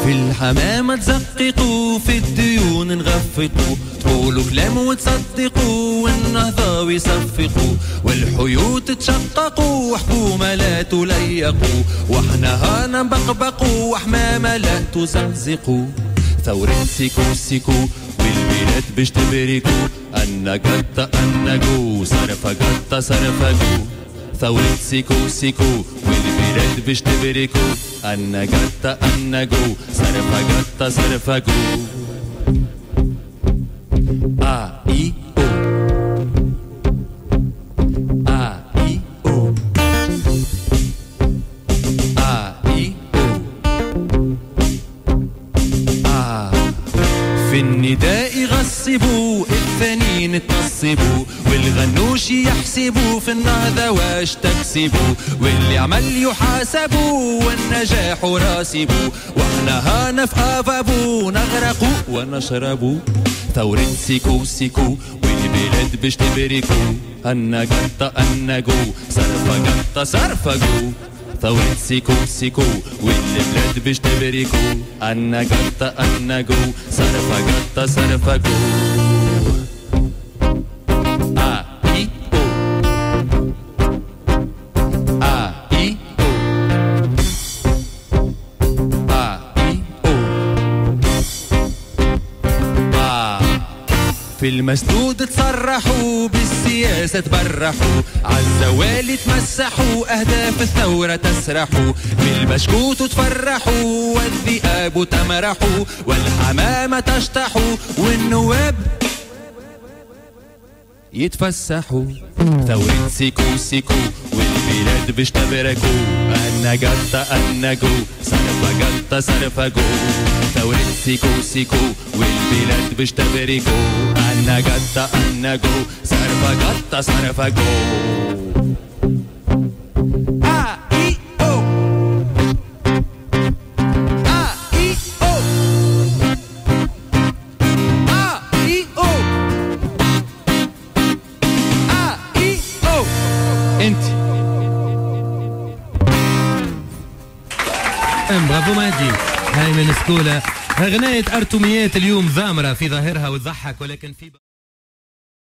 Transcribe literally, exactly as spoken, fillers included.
في الحمامة تزققوا، في الديون نغفقوا، تقولوا كلام وتصدقوا، والنهضة ويصفقوا، والحيوت تشققوا، وحكومة لا تليقوا، واحنا هانا نبقبقوا، وحمامة لا تزقزقوا. ثورة سيكو سيكو والبلاد باش تبريكو، أنا قطة أنا جو صرفة قطة صرفة جو. ثورة سيكو سيكو والبلاد باش تبريكو، أنا قطة أنا جو صرفة قطة صرفة جو. آ إي أو آ إي أو آ إي أو آ. في النداء غصبوا، الثانيين تصبوا، والغنوش يحسبوا، في النهضة واش تكسبوا، واللي عمل يحاسبوا، والنجاح راسبوا، واحنا هانا في افابو نغرقوا ونشربوا. ثورة سيكو سيكو والبلاد باش تبريكو، أنا قطة أنا جو صرفة قطة صرفة جو. ثورة سيكو سيكو والبلاد باش تبريكو، أنا قطة أنا جو صرفة قطة صرفة جو. آ إي أو آ إي أو آ إي أو آ. في المسدود تصرحوا، بالسياسة تبرحوا، عالزوالي تمسحوا، أهداف الثورة تسرحوا، بالبشكوت تفرحوا، والذئاب تمرحوا، والحمامة تشطحوا، والنواب يتفسحوا. ثورة سيكو سيكو والبلاد باش تبركوا، أنا قطة أنا جو صرفة قطة صرفة جو. ثورة سيكو سيكو والبلاد باش تبركوا، أنا قطة أنا جو صرفة قطة صرفة جو. آ إي أو آ إي أو آ إي أو آ إي أو. انتي برافو مهدي. هاي من سكولة غناية أرتميات اليوم ذامرة في ظاهرها وتضحك، ولكن في